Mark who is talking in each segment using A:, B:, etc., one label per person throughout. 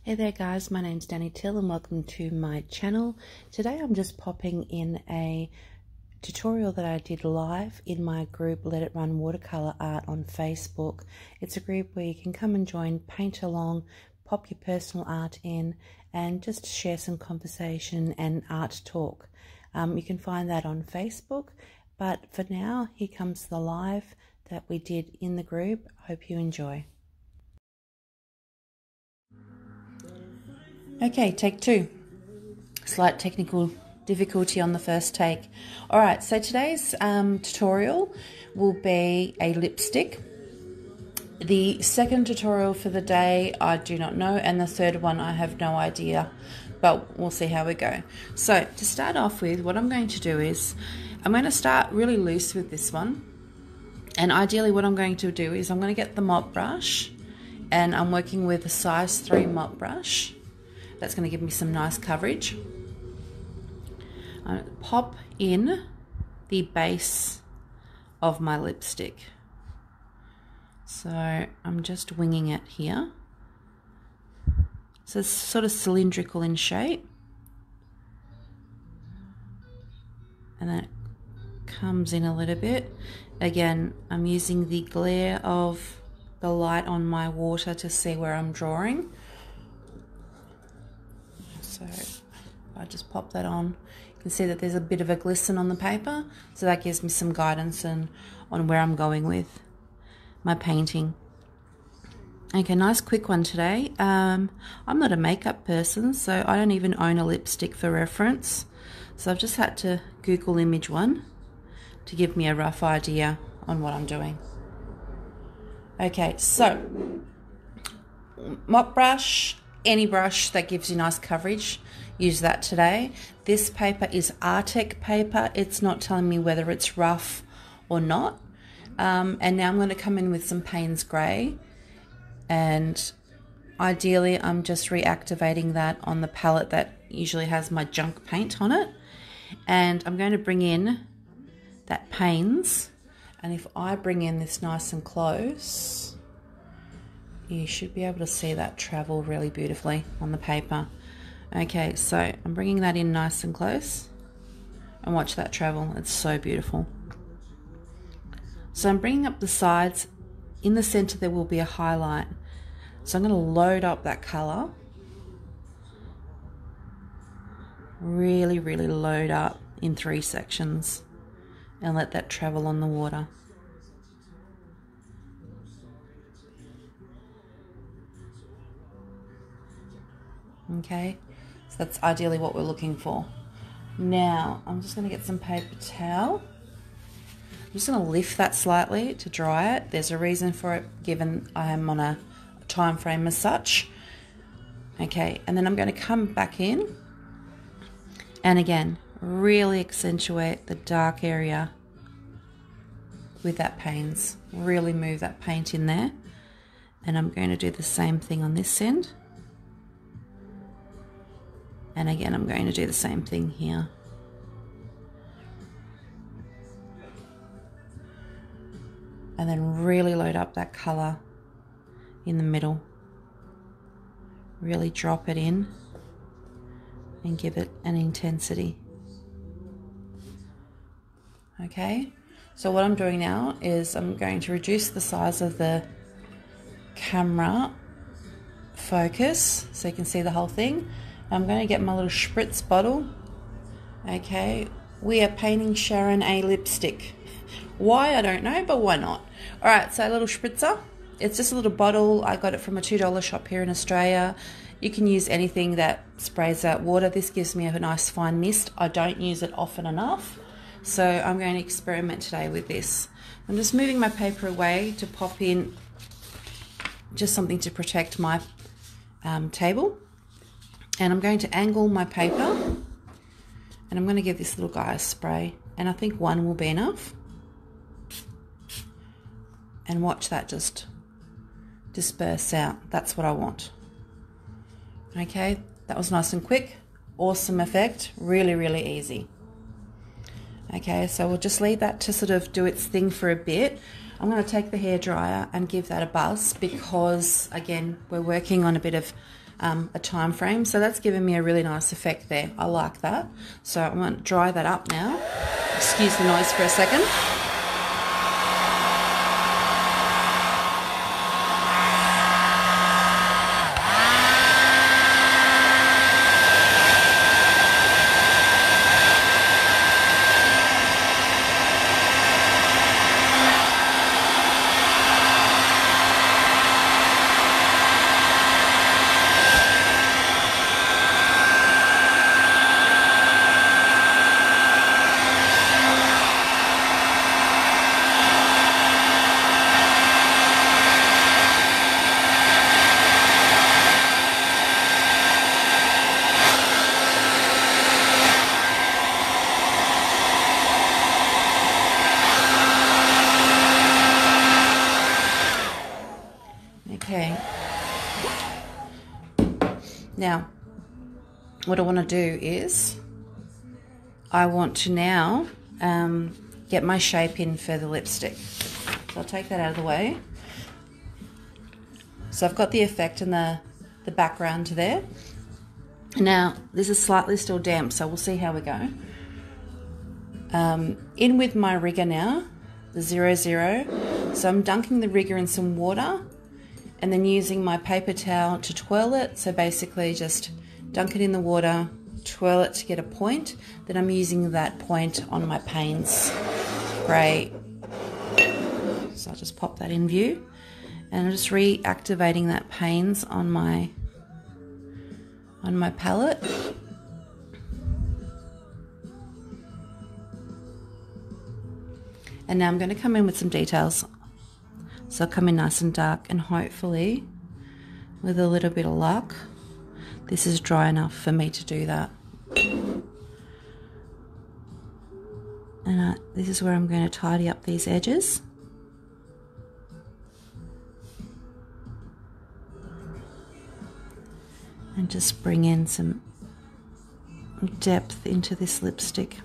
A: Hey there guys, my name's Danny Till and welcome to my channel. Today I'm just popping in a tutorial that I did live in my group Let It Run Watercolor Art on Facebook. It's a group where you can come and join, paint along, pop your personal art in and just share some conversation and art talk. You can find that on Facebook, but for now here comes the live that we did in the group. Hope you enjoy. Okay, take two. Slight technical difficulty on the first take. Alright, so today's tutorial will be a lipstick. The second tutorial for the day I do not know, and the third one I have no idea, but we'll see how we go. So to start off with, what I'm going to do is I'm going to start really loose with this one, and ideally what I'm going to do is I'm going to get the mop brush, and I'm working with a size 3 mop brush. That's going to give me some nice coverage. I'm going to pop in the base of my lipstick. So I'm just winging it here. So it's sort of cylindrical in shape. And then it comes in a little bit. Again, I'm using the glare of the light on my water to see where I'm drawing. So I just pop that on. You can see that there's a bit of a glisten on the paper, so that gives me some guidance on where I'm going with my painting. Okay, nice quick one today. I'm not a makeup person, so I don't even own a lipstick for reference. So I've just had to Google image one to give me a rough idea on what I'm doing. Okay, so mop brush. Any brush that gives you nice coverage, use that today. This paper is Artec paper. It's not telling me whether it's rough or not. And now I'm going to come in with some Payne's Grey. And ideally, I'm just reactivating that on the palette that usually has my junk paint on it. And I'm going to bring in that Payne's. And if I bring in this nice and close, you should be able to see that travel really beautifully on the paper. Okay, so I'm bringing that in nice and close and watch that travel. It's so beautiful. So I'm bringing up the sides. In the center there will be a highlight. So I'm going to load up that color. Really, really load up in 3 sections and let that travel on the water. Okay, so that's ideally what we're looking for. Now I'm just going to get some paper towel. I'm just going to lift that slightly to dry it. There's a reason for it, given I am on a time frame as such. Okay, and then I'm going to come back in and again really accentuate the dark area with that Payne's. Really move that paint in there, and I'm going to do the same thing on this end. And again, I'm going to do the same thing here. And then really load up that color in the middle. Really drop it in and give it an intensity. Okay, so what I'm doing now is I'm going to reduce the size of the camera focus so you can see the whole thing. I'm going to get my little spritz bottle. Okay, we are painting Sharon a lipstick. Why, I don't know, but why not? Alright, so a little spritzer. It's just a little bottle. I got it from a $2 shop here in Australia. You can use anything that sprays out water. This gives me a nice fine mist. I don't use it often enough, so I'm going to experiment today with this. I'm just moving my paper away to pop in just something to protect my table. And I'm going to angle my paper, and I'm going to give this little guy a spray, and I think one will be enough. And watch that just disperse out. That's what I want. Okay, that was nice and quick. Awesome effect. Really, really easy. Okay, so we'll just leave that to sort of do its thing for a bit. I'm going to take the hairdryer and give that a buzz because, again, we're working on a bit of a time frame. So that's given me a really nice effect there. I like that. So I'm going to dry that up now. Excuse the noise for a second. Okay, now what I want to do is I want to now get my shape in for the lipstick. So I'll take that out of the way. So I've got the effect and the background there. Now this is slightly still damp, so we'll see how we go. In with my rigger now, the 00. So I'm dunking the rigger in some water and then using my paper towel to twirl it. So basically just dunk it in the water, twirl it to get a point. Then I'm using that point on my Payne's grey. So I'll just pop that in view. And I'm just reactivating that Payne's on my palette. And now I'm going to come in with some details. So I'll come in nice and dark, and hopefully with a little bit of luck this is dry enough for me to do that. And this is where I'm going to tidy up these edges. And just bring in some depth into this lipstick.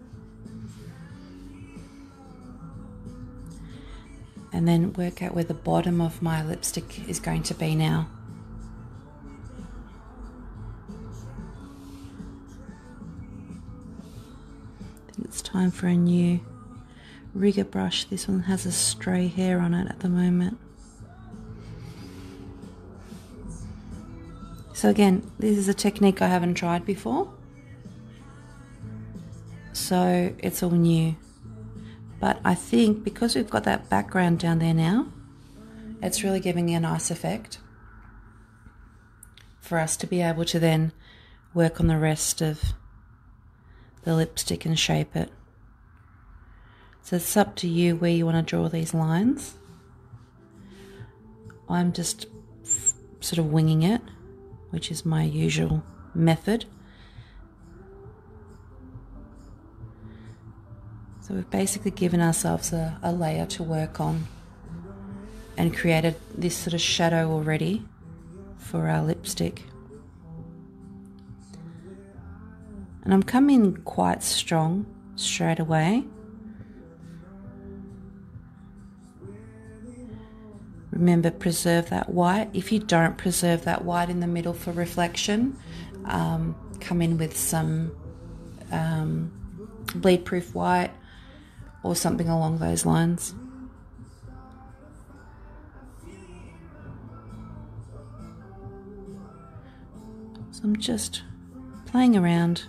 A: And then work out where the bottom of my lipstick is going to be now. I think it's time for a new rigger brush. This one has a stray hair on it at the moment. So again, this is a technique I haven't tried before. So it's all new. But I think because we've got that background down there now, it's really giving a nice effect for us to be able to then work on the rest of the lipstick and shape it. So it's up to you where you want to draw these lines. I'm just sort of winging it, which is my usual method. So we've basically given ourselves a layer to work on and created this sort of shadow already for our lipstick. And I'm coming quite strong straight away. Remember, preserve that white. If you don't preserve that white in the middle for reflection, come in with some bleed proof white or something along those lines. So I'm just playing around.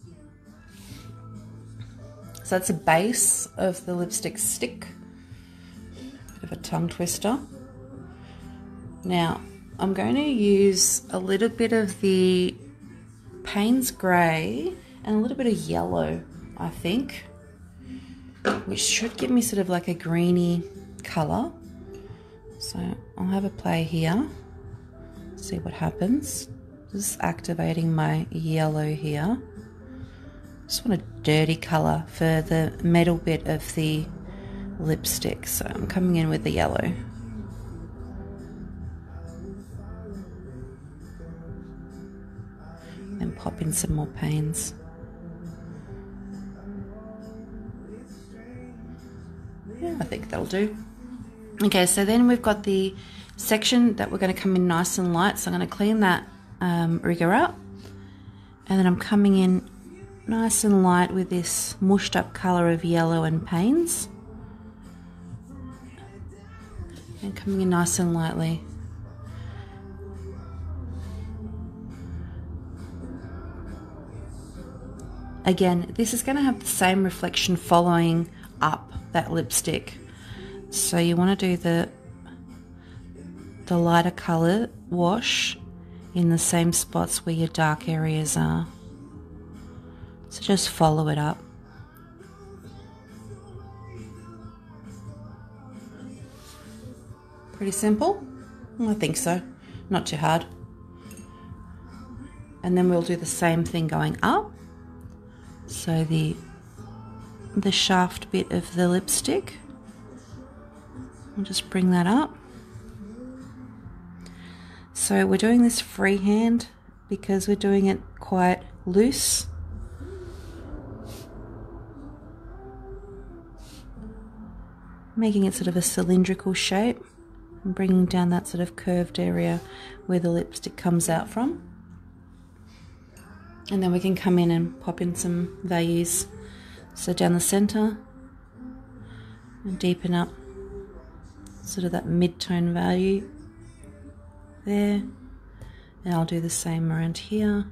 A: So that's a base of the lipstick stick. Bit of a tongue twister. Now I'm going to use a little bit of the Payne's grey and a little bit of yellow, I think, which should give me sort of like a greeny colour. So I'll have a play here, see what happens. Just activating my yellow here. Just want a dirty colour for the middle bit of the lipstick, so I'm coming in with the yellow. Then pop in some more Payne's. Yeah, I think that'll do. Okay, so then we've got the section that we're going to come in nice and light, so I'm going to clean that rigger up, and then I'm coming in nice and light with this mushed up colour of yellow and Payne's, and coming in nice and lightly. Again, this is going to have the same reflection following up that lipstick, so you want to do the lighter colour wash in the same spots where your dark areas are. So just follow it up. Pretty simple? I think so. Not too hard. And then we'll do the same thing going up. So the shaft bit of the lipstick, I'll just bring that up. So we're doing this freehand because we're doing it quite loose. Making it sort of a cylindrical shape and bringing down that sort of curved area where the lipstick comes out from. And then we can come in and pop in some values. So down the center and deepen up sort of that mid-tone value there. And I'll do the same around here.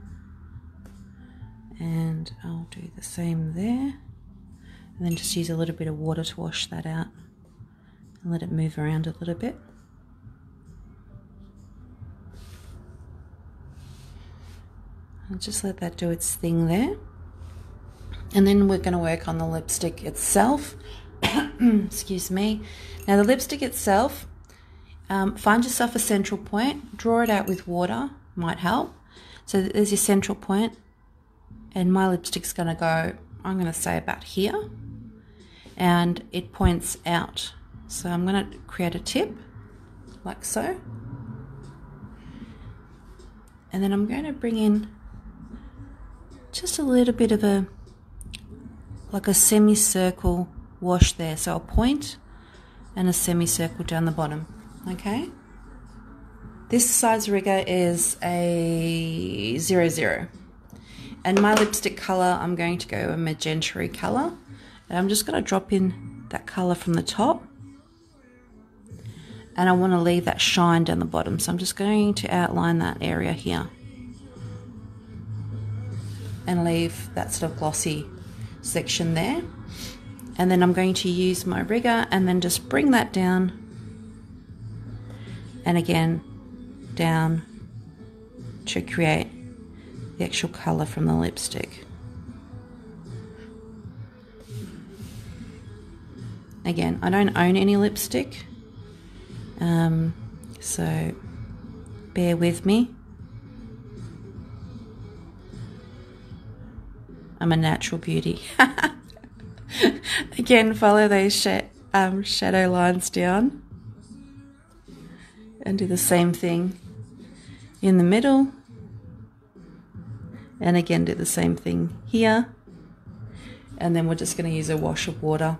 A: And I'll do the same there. And then just use a little bit of water to wash that out and let it move around a little bit. I'll just let that do its thing there. And then we're going to work on the lipstick itself. Excuse me. Now the lipstick itself, find yourself a central point, draw it out with water, might help. So there's your central point, and my lipstick's going to go, I'm going to say about here, and it points out. So I'm going to create a tip like so. And then I'm going to bring in just a little bit of like a semicircle wash there. So a point and a semicircle down the bottom. Okay. This size rigger is a 00. And my lipstick colour, I'm going to go a magenta colour. And I'm just going to drop in that colour from the top. And I want to leave that shine down the bottom. So I'm just going to outline that area here. And leave that sort of glossy section there. And then I'm going to use my rigger and then just bring that down. And again, down to create the actual colour from the lipstick. Again, I don't own any lipstick, so bear with me. I'm a natural beauty. Again, follow those shadow lines down and do the same thing in the middle, and again do the same thing here, and then we're just going to use a wash of water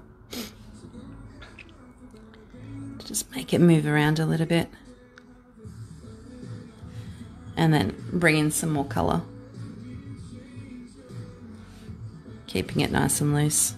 A: to just make it move around a little bit, and then bring in some more colour, keeping it nice and loose.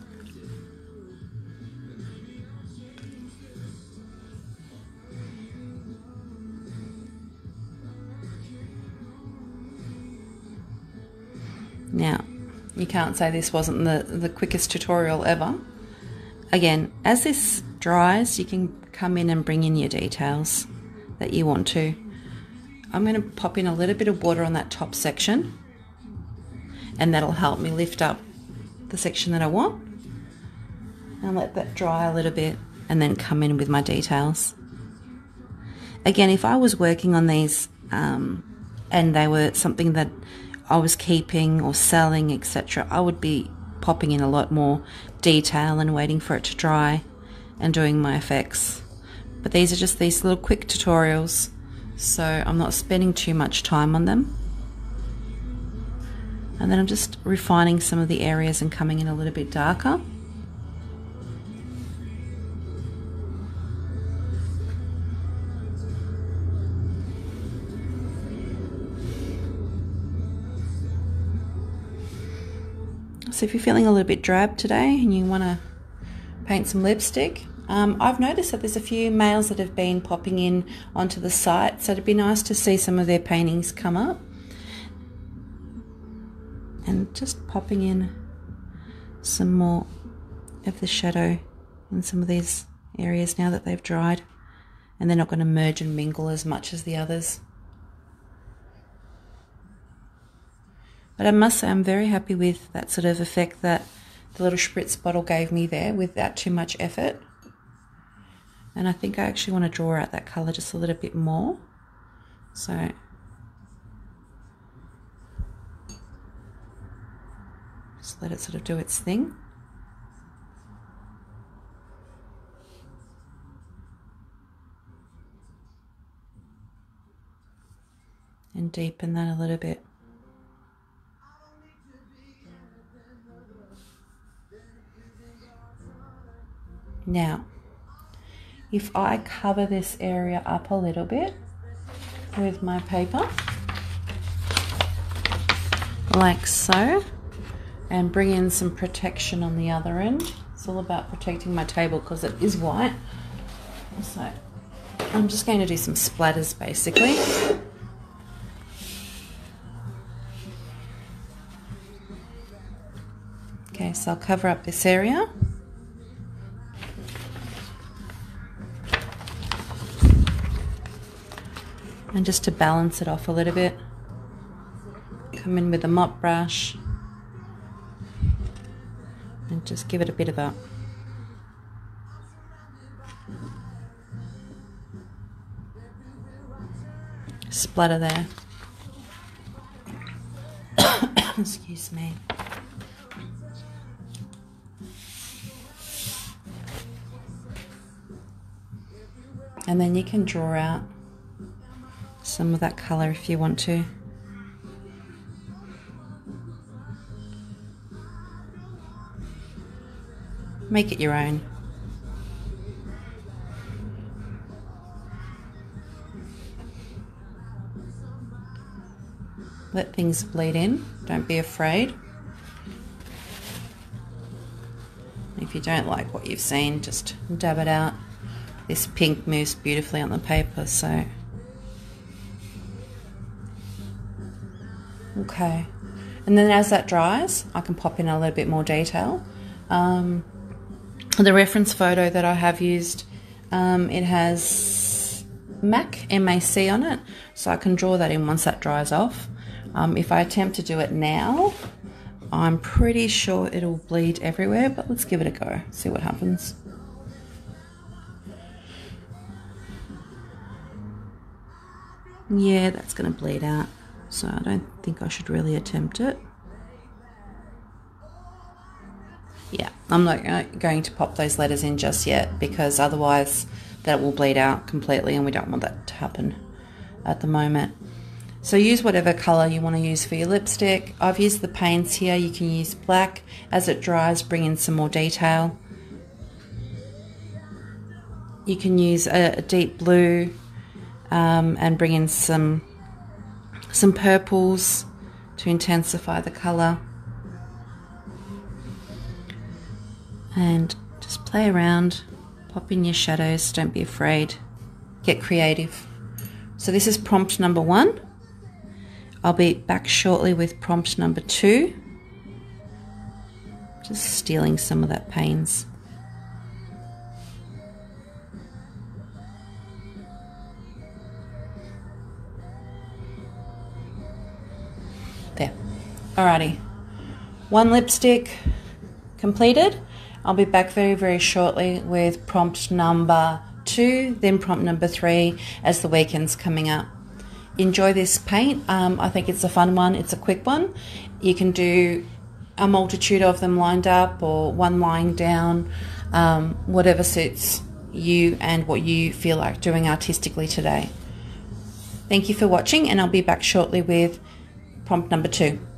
A: Now, you can't say this wasn't the quickest tutorial ever. Again, as this dries, you can come in and bring in your details that you want to. I'm going to pop in a little bit of water on that top section, and that'll help me lift up the section that I want. And let that dry a little bit, and then come in with my details. Again, if I was working on these and they were something that I was keeping or selling, etc., I would be popping in a lot more detail and waiting for it to dry and doing my effects. But these are just these little quick tutorials, so I'm not spending too much time on them. And then I'm just refining some of the areas and coming in a little bit darker. So if you're feeling a little bit drab today and you want to paint some lipstick, I've noticed that there's a few males that have been popping in onto the site, so it'd be nice to see some of their paintings come up. And just popping in some more of the shadow in some of these areas now that they've dried, and they're not going to merge and mingle as much as the others. But I must say I'm very happy with that sort of effect that the little spritz bottle gave me there without too much effort. And I think I actually want to draw out that colour just a little bit more. So just let it sort of do its thing. And deepen that a little bit. Now, if I cover this area up a little bit with my paper, like so, and bring in some protection on the other end. It's all about protecting my table because it is white. So I'm just going to do some splatters basically. Okay, so I'll cover up this area. And just to balance it off a little bit, come in with a mop brush and just give it a bit of a splatter there. Excuse me. And then you can draw out some of that colour if you want to. Make it your own. Let things bleed in, don't be afraid. If you don't like what you've seen, just dab it out. This pink moves beautifully on the paper, so. Okay, and then as that dries, I can pop in a little bit more detail. The reference photo that I have used, it has MAC on it, so I can draw that in once that dries off. If I attempt to do it now, I'm pretty sure it'll bleed everywhere, but let's give it a go, see what happens. Yeah, that's going to bleed out, so I don't think I should really attempt it. Yeah, I'm not going to pop those letters in just yet because otherwise that will bleed out completely and we don't want that to happen at the moment. So use whatever colour you want to use for your lipstick. I've used the paints here. You can use black. As it dries, bring in some more detail. You can use a deep blue and bring in some purples to intensify the colour. And just play around, pop in your shadows, don't be afraid, get creative. So this is prompt number 1. I'll be back shortly with prompt number 2. Just stealing some of that pains. There. Alrighty. One lipstick completed. I'll be back very, very shortly with prompt number 2, then prompt number 3 as the weekend's coming up. Enjoy this paint. I think it's a fun one. It's a quick one. You can do a multitude of them lined up or one lying down, whatever suits you and what you feel like doing artistically today. Thank you for watching, and I'll be back shortly with prompt number 2.